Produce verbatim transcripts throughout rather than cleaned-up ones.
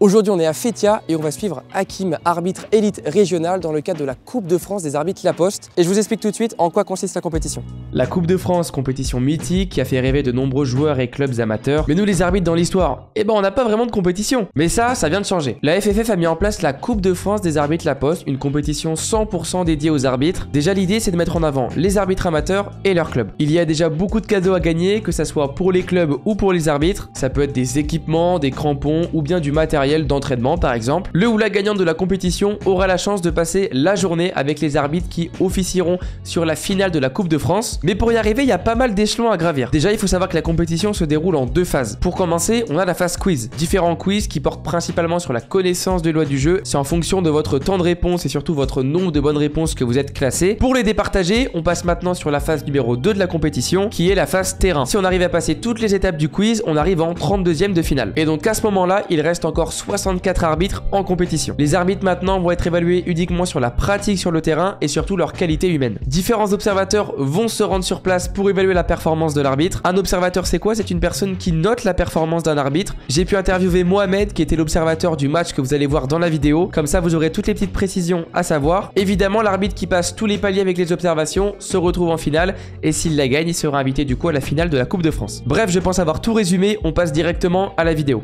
Aujourd'hui, on est à Feytiat et on va suivre Hakim, arbitre élite régional dans le cadre de la Coupe de France des arbitres La Poste. Et je vous explique tout de suite en quoi consiste la compétition. La Coupe de France, compétition mythique qui a fait rêver de nombreux joueurs et clubs amateurs. Mais nous les arbitres dans l'histoire, eh ben on n'a pas vraiment de compétition. Mais ça, ça vient de changer. La F F F a mis en place la Coupe de France des arbitres La Poste, une compétition cent pour cent dédiée aux arbitres. Déjà l'idée c'est de mettre en avant les arbitres amateurs et leurs clubs. Il y a déjà beaucoup de cadeaux à gagner, que ça soit pour les clubs ou pour les arbitres. Ça peut être des équipements, des crampons ou bien du matériel d'entraînement par exemple. Le ou la gagnante de la compétition aura la chance de passer la journée avec les arbitres qui officieront sur la finale de la Coupe de France. Mais pour y arriver, il y a pas mal d'échelons à gravir. Déjà, il faut savoir que la compétition se déroule en deux phases. Pour commencer, on a la phase quiz. Différents quiz qui portent principalement sur la connaissance des lois du jeu. C'est en fonction de votre temps de réponse et surtout votre nombre de bonnes réponses que vous êtes classé. Pour les départager, on passe maintenant sur la phase numéro deux de la compétition qui est la phase terrain. Si on arrive à passer toutes les étapes du quiz, on arrive en trente-deuxième de finale. Et donc à ce moment-là, il reste encore soixante-quatre arbitres en compétition. Les arbitres maintenant vont être évalués uniquement sur la pratique sur le terrain et surtout leur qualité humaine. Différents observateurs vont se rendre sur place pour évaluer la performance de l'arbitre. Un observateur, c'est quoi? C'est une personne qui note la performance d'un arbitre. J'ai pu interviewer Mohamed qui était l'observateur du match que vous allez voir dans la vidéo. Comme ça, vous aurez toutes les petites précisions à savoir. Évidemment, l'arbitre qui passe tous les paliers avec les observations se retrouve en finale et s'il la gagne, il sera invité du coup à la finale de la Coupe de France. Bref, je pense avoir tout résumé. On passe directement à la vidéo.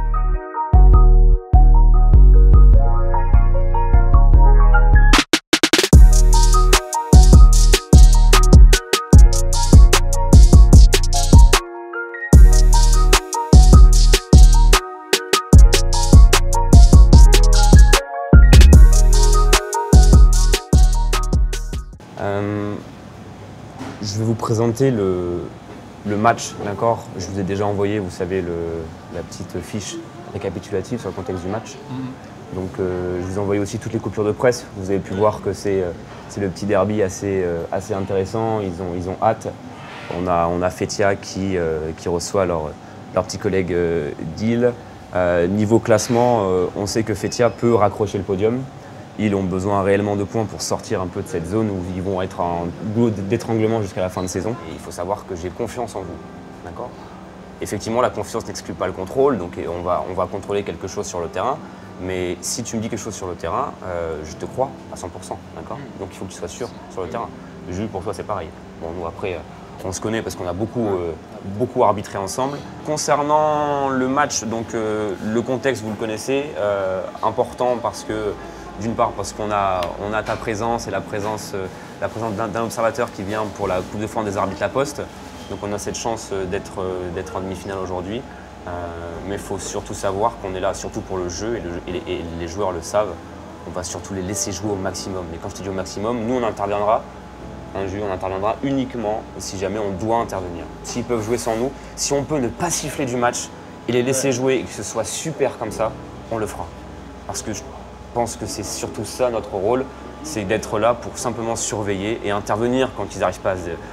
Euh, je vais vous présenter le, le match, d'accord? Je vous ai déjà envoyé, vous savez, le, la petite fiche récapitulative sur le contexte du match. Mmh. Donc euh, je vous ai envoyé aussi toutes les coupures de presse. Vous avez pu voir que c'est euh, le petit derby assez, euh, assez intéressant. Ils ont, ils ont hâte. On a, on a Feytiat qui, euh, qui reçoit leur, leur petit collègue euh, d'Ille. Euh, niveau classement, euh, on sait que Feytiat peut raccrocher le podium. Ils ont besoin réellement de points pour sortir un peu de cette zone où ils vont être en goulot d'étranglement jusqu'à la fin de saison. Et il faut savoir que j'ai confiance en vous, d'accord? Effectivement, la confiance n'exclut pas le contrôle, donc on va, on va contrôler quelque chose sur le terrain. Mais si tu me dis quelque chose sur le terrain, euh, je te crois à cent pour cent, d'accord? Donc il faut que tu sois sûr sur le terrain. Jules, pour toi, c'est pareil. Bon, nous, après, on se connaît parce qu'on a beaucoup, euh, beaucoup arbitré ensemble. Concernant le match, donc euh, le contexte, vous le connaissez, euh, important parce que d'une part parce qu'on a, on a ta présence et la présence, euh, la présence d'un observateur qui vient pour la Coupe de France des arbitres La Poste. Donc on a cette chance d'être euh, d'être en demi-finale aujourd'hui. Euh, mais il faut surtout savoir qu'on est là surtout pour le jeu et, le, et, les, et les joueurs le savent. On va surtout les laisser jouer au maximum. Mais quand je te dis au maximum, nous on interviendra, un jeu, on interviendra uniquement si jamais on doit intervenir. S'ils peuvent jouer sans nous, si on peut ne pas siffler du match et les laisser jouer et que ce soit super comme ça, on le fera. Parce que je Je pense que c'est surtout ça notre rôle, c'est d'être là pour simplement surveiller et intervenir quand ils n'arrivent pas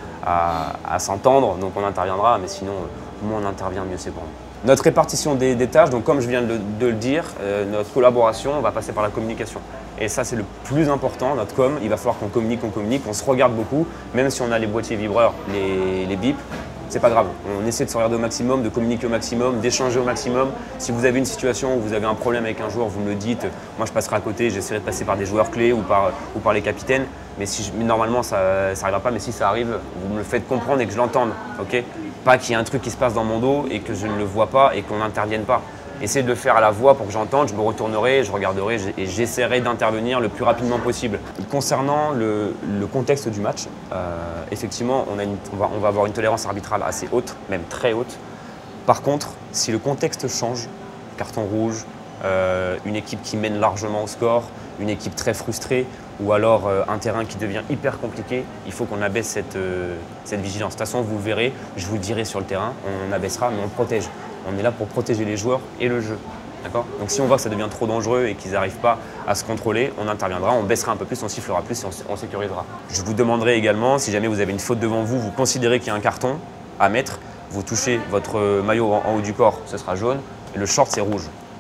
à, à, à s'entendre. Donc on interviendra, mais sinon, moins on intervient, mieux c'est pour nous. Notre répartition des, des tâches, donc comme je viens de, de le dire, euh, notre collaboration va passer par la communication. Et ça c'est le plus important, notre com, il va falloir qu'on communique, qu'on communique, qu'on se regarde beaucoup, même si on a les boîtiers vibreurs, les, les bips. C'est pas grave, on essaie de se regarder au maximum, de communiquer au maximum, d'échanger au maximum. Si vous avez une situation où vous avez un problème avec un joueur, vous me le dites. Moi je passerai à côté, j'essaierai de passer par des joueurs clés ou par, ou par les capitaines. Mais, si je, mais normalement ça n'arrivera pas, mais si ça arrive, vous me le faites comprendre et que je l'entende. Okay, pas qu'il y ait un truc qui se passe dans mon dos et que je ne le vois pas et qu'on n'intervienne pas. Essayez de le faire à la voix pour que j'entende, je me retournerai, je regarderai et j'essaierai d'intervenir le plus rapidement possible. Concernant le, le contexte du match, euh, effectivement, on, a une, on, va, on va avoir une tolérance arbitrale assez haute, même très haute. Par contre, si le contexte change, carton rouge, euh, une équipe qui mène largement au score, une équipe très frustrée ou alors euh, un terrain qui devient hyper compliqué, il faut qu'on abaisse cette, euh, cette vigilance. De toute façon, vous le verrez, je vous le dirai sur le terrain, on abaissera, mais on protège. On est là pour protéger les joueurs et le jeu. Donc si on voit que ça devient trop dangereux et qu'ils n'arrivent pas à se contrôler, on interviendra, on baissera un peu plus, on sifflera plus et on, on sécurisera. Je vous demanderai également, si jamais vous avez une faute devant vous, vous considérez qu'il y a un carton à mettre, vous touchez votre maillot en, en haut du corps, ce sera jaune, et le short c'est rouge.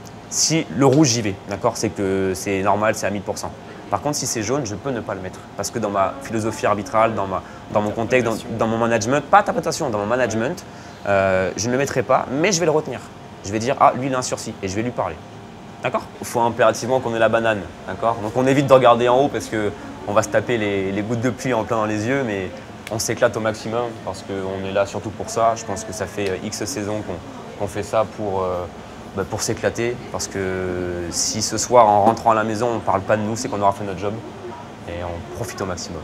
Si le rouge j'y vais, d'accord, c'est que c'est normal, c'est à mille pour cent. Par contre, si c'est jaune, je peux ne pas le mettre. Parce que dans ma philosophie arbitrale, dans, ma, dans mon contexte, dans, dans mon management, pas interprétation, dans mon management, euh, je ne le mettrai pas, mais je vais le retenir. Je vais dire, ah, lui, il a un sursis, et je vais lui parler. D'accord. Il faut impérativement qu'on ait la banane, d'accord. Donc on évite de regarder en haut parce qu'on va se taper les, les gouttes de pluie en plein dans les yeux, mais on s'éclate au maximum parce qu'on est là surtout pour ça. Je pense que ça fait X saisons qu'on qu'on fait ça pour, euh, bah, pour s'éclater, parce que si ce soir en rentrant à la maison on ne parle pas de nous, c'est qu'on aura fait notre job et on profite au maximum.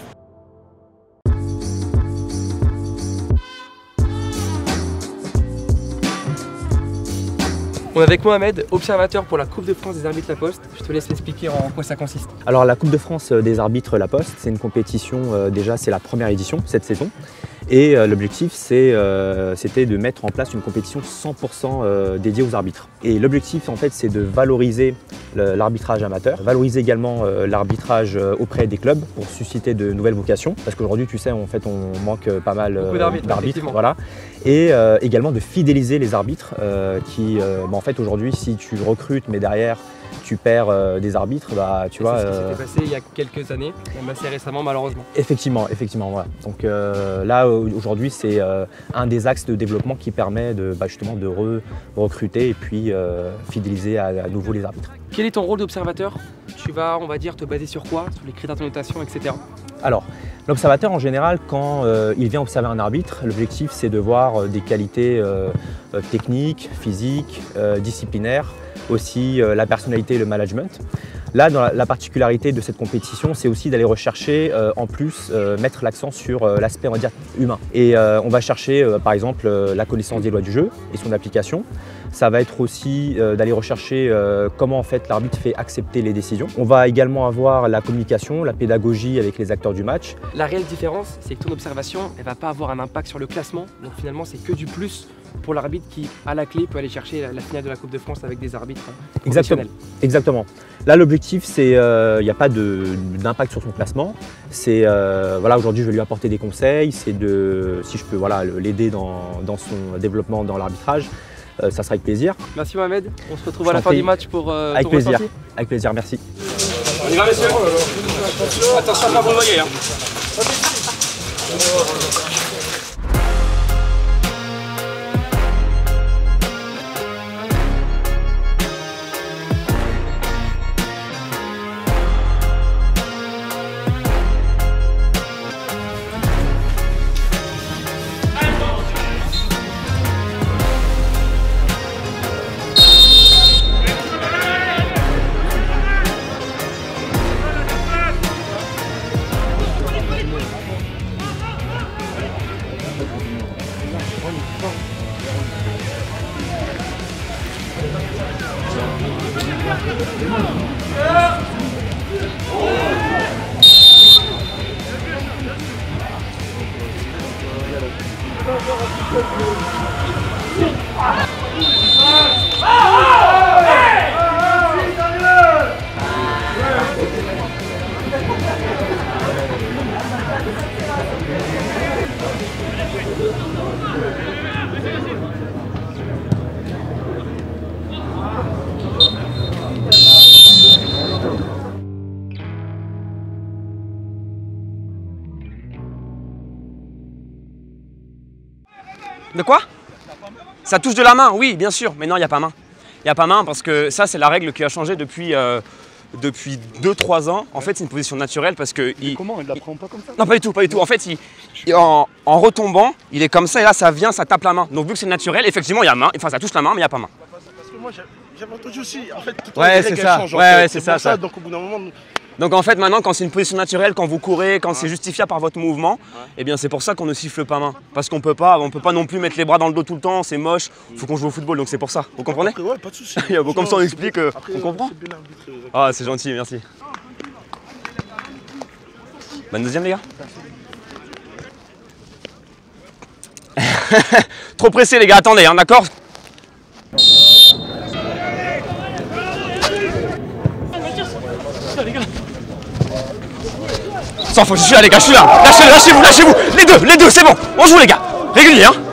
On est avec Mohamed, observateur pour la Coupe de France des arbitres La Poste. Je te laisse expliquer en quoi ça consiste. Alors la Coupe de France des arbitres La Poste, c'est une compétition, euh, déjà c'est la première édition cette saison. Et euh, l'objectif c'était euh, de mettre en place une compétition cent pour cent euh, dédiée aux arbitres. Et l'objectif en fait c'est de valoriser l'arbitrage amateur, valoriser également euh, l'arbitrage auprès des clubs pour susciter de nouvelles vocations. Parce qu'aujourd'hui tu sais en fait on manque pas mal euh, d'arbitres. Voilà. Et euh, également de fidéliser les arbitres euh, qui, euh, bah, en fait aujourd'hui si tu recrutes mais derrière tu perds euh, des arbitres, bah tu vois. C'est ce qui s'était passé il y a quelques années, même assez récemment malheureusement. Effectivement, effectivement, voilà. Donc euh, là aujourd'hui c'est euh, un des axes de développement qui permet de bah, justement de re recruter et puis euh, fidéliser à, à nouveau les arbitres. Quel est ton rôle d'observateur? Tu vas, on va dire, te baser sur quoi? Sur les critères de notation, et cetera. Alors, l'observateur en général, quand euh, il vient observer un arbitre, l'objectif c'est de voir euh, des qualités euh, euh, techniques, physiques, euh, disciplinaires, aussi euh, la personnalité et le management. Là, dans la, la particularité de cette compétition, c'est aussi d'aller rechercher, euh, en plus, euh, mettre l'accent sur euh, l'aspect, on va dire, humain. Et euh, on va chercher, euh, par exemple, euh, la connaissance des lois du jeu et son application. Ça va être aussi euh, d'aller rechercher euh, comment en fait l'arbitre fait accepter les décisions. On va également avoir la communication, la pédagogie avec les acteurs du match. La réelle différence, c'est que ton observation, elle ne va pas avoir un impact sur le classement. Donc finalement, c'est que du plus pour l'arbitre qui, à la clé, peut aller chercher la, la finale de la Coupe de France avec des arbitres Exactement. Exactement. Là, l'objectif, c'est il euh, n'y a pas d'impact sur son classement. C'est euh, voilà, aujourd'hui, je vais lui apporter des conseils. C'est de, si je peux, voilà, l'aider dans, dans son développement dans l'arbitrage. Euh, ça sera avec plaisir. Merci Mohamed. On se retrouve à la fin du match pour euh, avec ton plaisir. ressenti. Avec plaisir. Merci. On y va, messieurs. Attention à ne pas vous noyer. Hein. De quoi? Ça touche de la main, oui, bien sûr, mais non, il n'y a pas main. Il n'y a pas main parce que ça, c'est la règle qui a changé depuis, euh, depuis deux trois ans. En fait, c'est une position naturelle parce que… Il, comment? Il ne la prend pas comme ça? Non, pas du tout, pas du tout. En fait, il, il, en, en retombant, il est comme ça et là, ça vient, ça tape la main. Donc, vu que c'est naturel, effectivement, il y a main. Enfin, ça touche la main, mais il n'y a pas main. Parce que moi, j'avais entendu aussi, en fait, toute ouais, la règle, ça. change. Ouais, ouais, c'est ça, ça. Donc, au bout d'un moment… Donc en fait maintenant quand c'est une position naturelle, quand vous courez, quand ouais. c'est justifiable par votre mouvement, ouais. eh bien c'est pour ça qu'on ne siffle pas main. Parce qu'on peut pas, on peut pas non plus mettre les bras dans le dos tout le temps, c'est moche, il faut qu'on joue au football, donc c'est pour ça. Vous comprenez? Après, ouais, pas de soucis. Bon, comme ça on explique, euh, on comprend. Ah c'est gentil, merci. Bonne deuxième les gars. Trop pressé les gars, attendez, hein, d'accord? Sans faute, je suis là les gars, je suis là. Lâchez, lâchez-vous, lâchez-vous. Les deux, les deux, c'est bon. On joue les gars. Régulier, hein.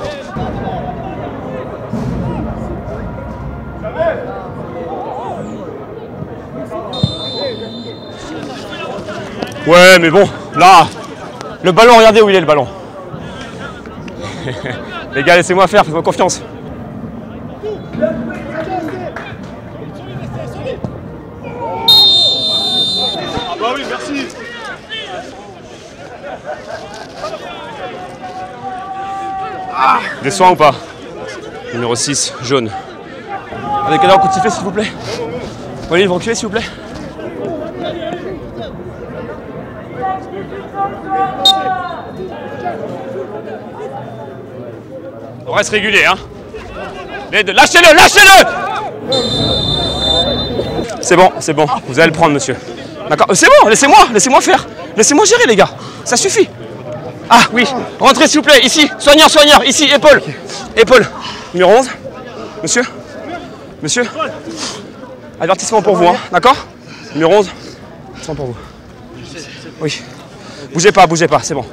Ouais, mais bon, là, le ballon, regardez où il est le ballon. Les gars, laissez-moi faire, faites-moi confiance. Des soins ou pas? Numéro six, jaune. Avec un coup de sifflet s'il vous plaît. Olivier, vous reculez s'il vous plaît. On reste régulier, hein. Les deux, lâchez-le, lâchez-le. C'est bon, c'est bon, vous allez le prendre, monsieur. D'accord, c'est bon, laissez-moi, laissez-moi faire. Laissez-moi gérer, les gars, ça suffit. Ah oui, rentrez s'il vous plaît, ici, soigneur, soigneur, ici, épaule. Épaule, numéro onze. Monsieur, monsieur. Avertissement pour vous, hein, d'accord? Numéro onze, avertissement pour vous. Oui, bougez pas, bougez pas, c'est bon.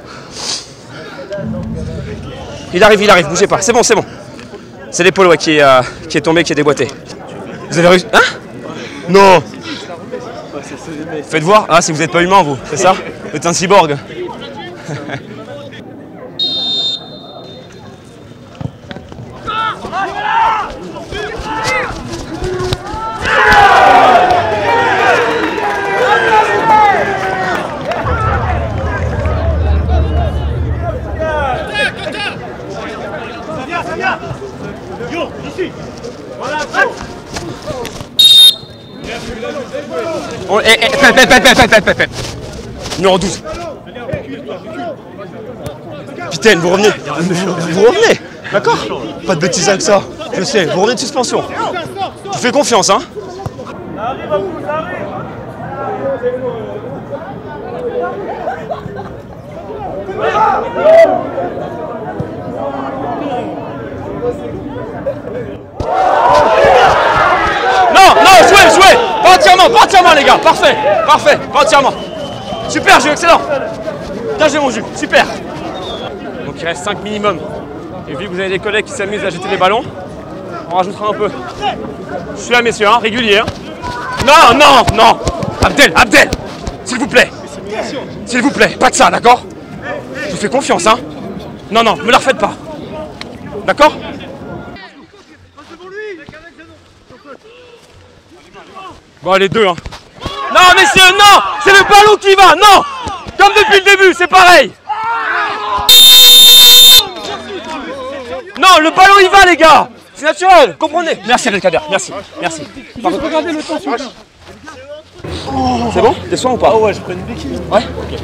Il arrive, il arrive, bougez pas, c'est bon, c'est bon. C'est l'épaule ouais, qui, est, euh, qui est tombée, qui est déboîtée. Vous avez réussi? Hein? Non. Faites voir. Ah, si vous n'êtes pas humain, vous, c'est ça? Vous êtes un cyborg. On, eh, eh, pep, pep, pep, pep, pep, pep, pep. Numéro douze. Capitaine, vous revenez. Vous revenez, d'accord? Pas de bêtises avec ça. Je sais, vous revenez de suspension. Je vous fais confiance, hein. Non, non, jouez, jouez. Pas entièrement, pas entièrement les gars, parfait, parfait, pas entièrement. Super jeu, excellent. Bien joué mon jeu, super. Donc il reste cinq minimum. Et vu que vous avez des collègues qui s'amusent à jeter les ballons, on rajoutera un peu. Je suis là messieurs, hein, régulier. Hein. Non, non, non. Abdel, Abdel, s'il vous plaît. S'il vous plaît, pas de ça, d'accord? Je vous fais confiance, hein. Non, non, me la refaites pas. D'accord? Bon, les deux, hein. Non, messieurs, non! C'est le ballon qui va, non! Comme depuis le début, c'est pareil! Non, le ballon il va, les gars! C'est naturel, comprenez? Merci, Abdelkader, merci, merci. Regardez le temps sur le... C'est bon? Des soins ou pas? Oh ouais, je prends une béquille. Ouais? Ok.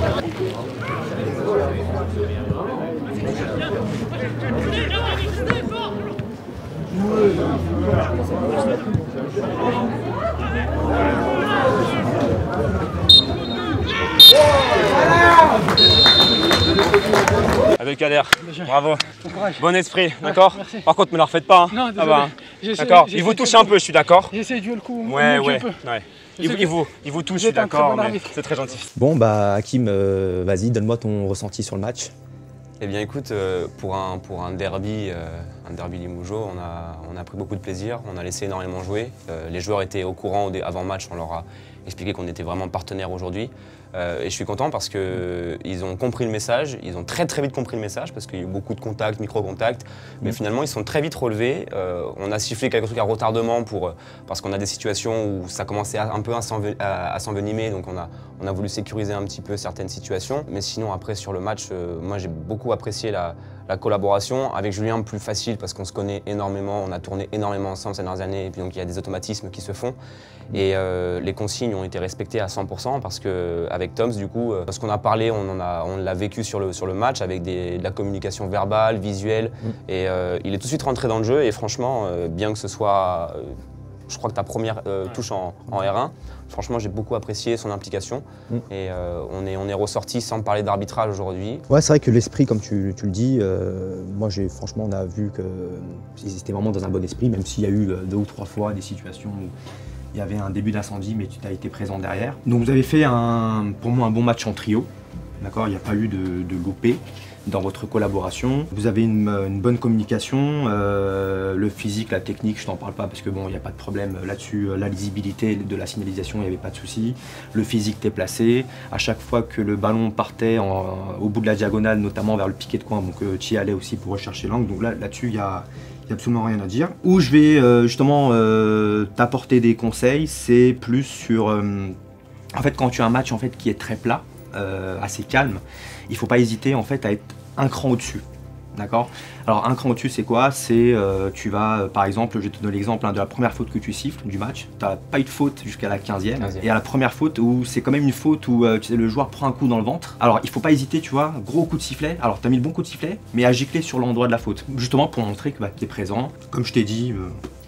Abdelkader, bravo. Bon esprit, d'accord? Par contre, ne me la refaites pas. Hein. Non, ça va. D'accord. Il vous touche un peu, je suis d'accord. J'essaie de jouer le coup. Ouais, ouais. ouais. Il, il, vous, il vous touche, je suis d'accord, mais c'est très gentil. Bon, bah, Hakim, euh, vas-y, donne-moi ton ressenti sur le match. Eh bien, écoute, euh, pour, un, pour un derby, euh, un derby Limougeot, on a, on a pris beaucoup de plaisir, on a laissé énormément jouer. Euh, les joueurs étaient au courant avant match, on leur a expliqué qu'on était vraiment partenaires aujourd'hui. Euh, et je suis content parce qu'ils ont compris le message, ils ont très très vite compris le message parce qu'il y a eu beaucoup de contacts, micro-contacts, mais mmh. finalement ils sont très vite relevés. Euh, on a sifflé quelques trucs à retardement pour, parce qu'on a des situations où ça commençait à, un peu à s'envenimer, donc on a, on a voulu sécuriser un petit peu certaines situations. Mais sinon après sur le match, euh, moi j'ai beaucoup apprécié la, la collaboration. Avec Julien plus facile parce qu'on se connaît énormément, on a tourné énormément ensemble ces dernières années et puis donc il y a des automatismes qui se font. Et euh, les consignes ont été respectées à cent pour cent parce qu'avec Toms, du coup, parce qu'on a parlé, on en a, on l'a vécu sur le, sur le match avec des, de la communication verbale, visuelle. Mmh. Et euh, il est tout de suite rentré dans le jeu et franchement, euh, bien que ce soit, euh, je crois que ta première euh, touche en, en R un, franchement, j'ai beaucoup apprécié son implication. Mmh. Et euh, on est, on est ressorti sans parler d'arbitrage aujourd'hui. Ouais, c'est vrai que l'esprit, comme tu, tu le dis, euh, moi, j'ai, franchement, on a vu qu'ils étaient vraiment dans un bon esprit, même s'il y a eu deux ou trois fois des situations où il y avait un début d'incendie, mais tu as été présent derrière. Donc vous avez fait, un, pour moi, un bon match en trio. D'accord, il n'y a pas eu de, de loupé dans votre collaboration. Vous avez une, une bonne communication. Euh, le physique, la technique, je t'en parle pas parce que bon, il n'y a pas de problème là-dessus. La lisibilité de la signalisation, il n'y avait pas de souci. Le physique t'es placé. À chaque fois que le ballon partait en, au bout de la diagonale, notamment vers le piqué de coin, donc euh, tu y allais aussi pour rechercher l'angle. Donc là, là-dessus, il y a Il n'y a absolument rien à dire. Où je vais euh, justement euh, t'apporter des conseils, c'est plus sur... Euh, en fait, quand tu as un match en fait, qui est très plat, euh, assez calme, il ne faut pas hésiter en fait, à être un cran au-dessus. D'accord. Alors un cran au-dessus c'est quoi? C'est euh, tu vas euh, par exemple, je te donne l'exemple hein, de la première faute que tu siffles du match. Tu n'as pas eu de faute jusqu'à la quinzième. Et à la première faute où c'est quand même une faute où euh, tu sais, le joueur prend un coup dans le ventre. Alors il faut pas hésiter, tu vois, gros coup de sifflet. Alors tu as mis le bon coup de sifflet, mais à gicler sur l'endroit de la faute. Justement pour montrer que bah, tu es présent. Comme je t'ai dit, euh,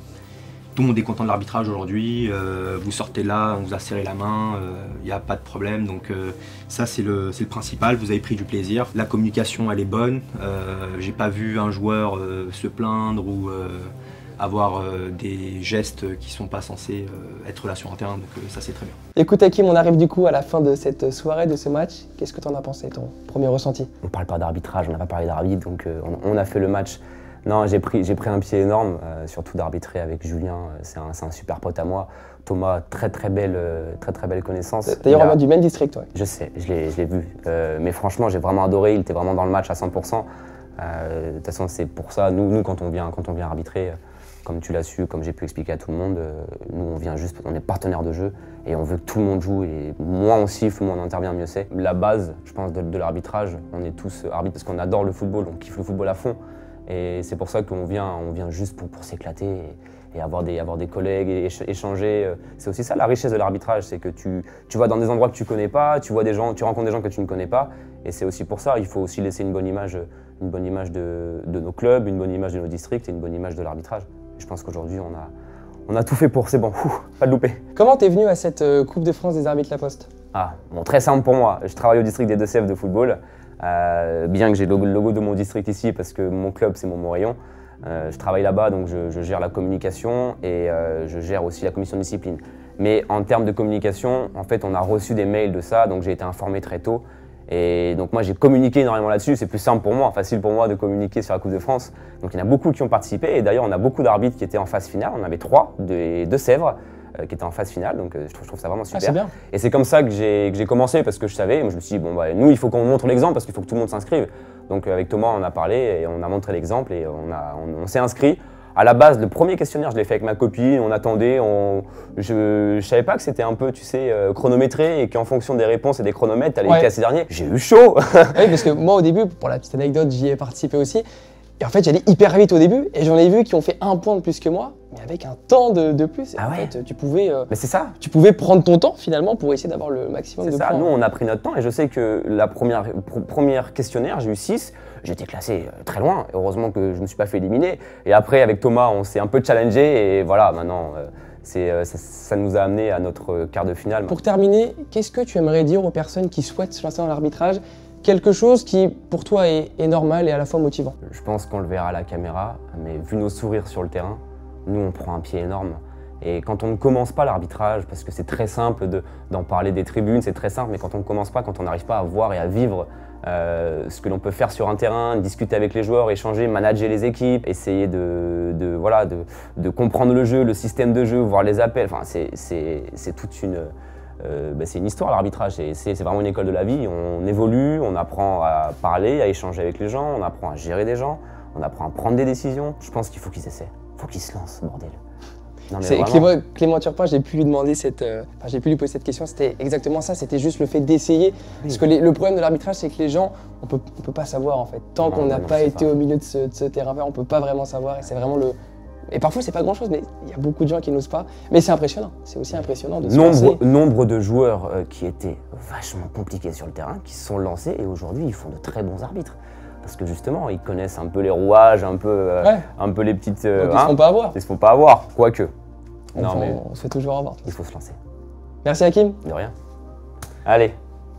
tout le monde est content de l'arbitrage aujourd'hui. Euh, vous sortez là, on vous a serré la main, il euh, n'y a pas de problème. Donc euh, ça c'est le, c'est le principal, vous avez pris du plaisir. La communication elle est bonne. Euh, j'ai pas vu un joueur euh, se plaindre ou euh, avoir euh, des gestes qui sont pas censés euh, être là sur un terrain. Donc euh, ça c'est très bien. Écoute Hakim, on arrive du coup à la fin de cette soirée, de ce match. Qu'est-ce que tu en as pensé, ton premier ressenti? On parle pas d'arbitrage, on n'a pas parlé d'arbitre, donc euh, on, on a fait le match. Non, j'ai pris, j'ai pris un pied énorme, euh, surtout d'arbitrer avec Julien, c'est un, un super pote à moi. Thomas, très très belle, euh, très très belle connaissance. D'ailleurs, on va du même district, ouais. Je sais, je l'ai vu. Euh, mais franchement, j'ai vraiment adoré, il était vraiment dans le match à cent pour cent. Euh, de toute façon, c'est pour ça, nous, nous quand, on vient, quand on vient arbitrer, comme tu l'as su, comme j'ai pu expliquer à tout le monde, euh, nous on vient juste, on est partenaire de jeu et on veut que tout le monde joue. Et moins on siffle, moins on intervient, mieux c'est. La base, je pense, de, de l'arbitrage, on est tous arbitres parce qu'on adore le football, on kiffe le football à fond. Et c'est pour ça qu'on vient, on vient juste pour, pour s'éclater et, et avoir, des, avoir des collègues et échanger. C'est aussi ça la richesse de l'arbitrage, c'est que tu, tu vas dans des endroits que tu connais pas, tu vois des gens, tu rencontres des gens que tu ne connais pas. Et c'est aussi pour ça, il faut aussi laisser une bonne image, une bonne image de, de nos clubs, une bonne image de nos districts et une bonne image de l'arbitrage. Je pense qu'aujourd'hui, on a, on a tout fait pour, c'est bon, Ouh, pas de loupé. Comment t'es venu à cette euh, Coupe de France des arbitres La Poste? Ah, bon, très simple pour moi. Je travaille au district des Deux-Sèvres de football. Euh, bien que j'ai le logo, le logo de mon district ici parce que mon club c'est mon Montrayon, euh, je travaille là-bas donc je, je gère la communication et euh, je gère aussi la commission de discipline. Mais en termes de communication, en fait on a reçu des mails de ça donc j'ai été informé très tôt et donc moi j'ai communiqué énormément là-dessus, c'est plus simple pour moi, facile pour moi de communiquer sur la Coupe de France. Donc il y en a beaucoup qui ont participé et d'ailleurs on a beaucoup d'arbitres qui étaient en phase finale, on avait trois des Deux-Sèvres qui était en phase finale, donc euh, je, trouve, je trouve ça vraiment super. Ah, c'est bien. Et c'est comme ça que j'ai commencé parce que je savais, moi, je me suis dit, bon, bah, nous il faut qu'on montre l'exemple parce qu'il faut que tout le monde s'inscrive. Donc euh, avec Thomas on a parlé et on a montré l'exemple et on, a, on, on s'est inscrit. À la base, le premier questionnaire, je l'ai fait avec ma copine, on attendait, on, je ne savais pas que c'était un peu, tu sais, euh, chronométré et qu'en fonction des réponses et des chronomètres, tu allais ouais. classer dernier. J'ai eu chaud. Oui, parce que moi au début, pour la petite anecdote, j'y ai participé aussi. Et en fait, j'allais hyper vite au début et j'en ai vu qui ont fait un point de plus que moi, mais avec un temps de, de plus. Et ah en ouais. fait, tu pouvais, euh, mais c'est ça. Tu pouvais prendre ton temps finalement pour essayer d'avoir le maximum de ça. points. Nous, on a pris notre temps et je sais que la première, pr première questionnaire, j'ai eu six. J'étais classé très loin. Heureusement que je ne me suis pas fait éliminer. Et après, avec Thomas, on s'est un peu challengé et voilà, maintenant, euh, euh, ça, ça nous a amené à notre quart de finale. Pour terminer, qu'est-ce que tu aimerais dire aux personnes qui souhaitent se lancer dans l'arbitrage? Quelque chose qui, pour toi, est, est normal et à la fois motivant. Je pense qu'on le verra à la caméra, mais vu nos sourires sur le terrain, nous, on prend un pied énorme. Et quand on ne commence pas l'arbitrage, parce que c'est très simple d'en parler des tribunes, c'est très simple, mais quand on ne commence pas, quand on n'arrive pas à voir et à vivre euh, ce que l'on peut faire sur un terrain, discuter avec les joueurs, échanger, manager les équipes, essayer de, de, voilà, de, de comprendre le jeu, le système de jeu, voir les appels, enfin, c'est toute une... Euh, ben c'est une histoire l'arbitrage, c'est vraiment une école de la vie, on évolue, on apprend à parler, à échanger avec les gens, on apprend à gérer des gens, on apprend à prendre des décisions. Je pense qu'il faut qu'ils essaient, il faut qu'ils se lancent, bordel. Clément, Clément Turpin, j'ai pu lui demander cette, euh, enfin, j'ai pu lui poser cette question, c'était exactement ça, c'était juste le fait d'essayer. Oui. Parce que les, le problème de l'arbitrage, c'est que les gens, on peut, on peut pas savoir en fait. Tant qu'on n'a pas été pas. au milieu de ce, de ce terrain-là, on peut pas vraiment savoir et c'est vraiment le... Et parfois, c'est pas grand-chose, mais il y a beaucoup de gens qui n'osent pas. Mais c'est impressionnant, c'est aussi impressionnant de se nombre, lancer. Nombre de joueurs euh, qui étaient vachement compliqués sur le terrain, qui se sont lancés et aujourd'hui, ils font de très bons arbitres. Parce que justement, ils connaissent un peu les rouages, un peu, euh, ouais. un peu les petites... Euh, ils se font pas avoir. Ils se font pas avoir, quoique. On, non, mais on se fait toujours avoir. Il faut se lancer. Merci Hakim. De rien. Allez.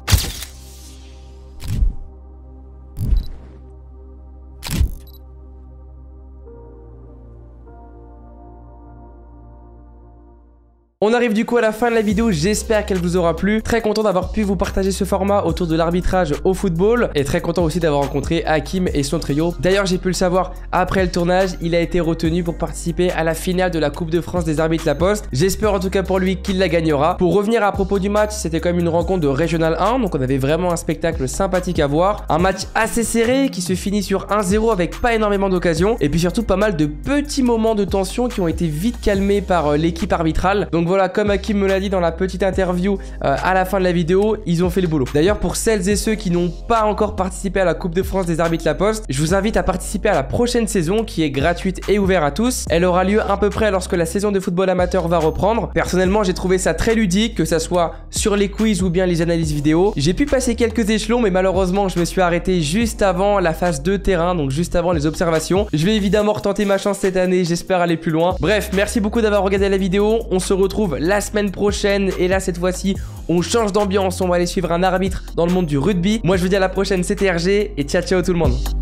On arrive du coup à la fin de la vidéo, j'espère qu'elle vous aura plu. Très content d'avoir pu vous partager ce format autour de l'arbitrage au football et très content aussi d'avoir rencontré Hakim et son trio. D'ailleurs, j'ai pu le savoir après le tournage, il a été retenu pour participer à la finale de la Coupe de France des arbitres La Poste. J'espère en tout cas pour lui qu'il la gagnera. Pour revenir à propos du match, c'était quand même une rencontre de Régional un, donc on avait vraiment un spectacle sympathique à voir. Un match assez serré qui se finit sur un zéro avec pas énormément d'occasions et puis surtout pas mal de petits moments de tension qui ont été vite calmés par l'équipe arbitrale. Donc Donc voilà, comme Hakim me l'a dit dans la petite interview euh, à la fin de la vidéo, ils ont fait le boulot. D'ailleurs, pour celles et ceux qui n'ont pas encore participé à la Coupe de France des arbitres La Poste, je vous invite à participer à la prochaine saison qui est gratuite et ouverte à tous. Elle aura lieu à peu près lorsque la saison de football amateur va reprendre. Personnellement, j'ai trouvé ça très ludique, que ça soit sur les quiz ou bien les analyses vidéo. J'ai pu passer quelques échelons, mais malheureusement, je me suis arrêté juste avant la phase deux terrain, donc juste avant les observations. Je vais évidemment retenter ma chance cette année, j'espère aller plus loin. Bref, merci beaucoup d'avoir regardé la vidéo. On se retrouve la semaine prochaine et là, cette fois-ci, on change d'ambiance. On va aller suivre un arbitre dans le monde du rugby. Moi, je vous dis à la prochaine, c'était R G et ciao ciao tout le monde.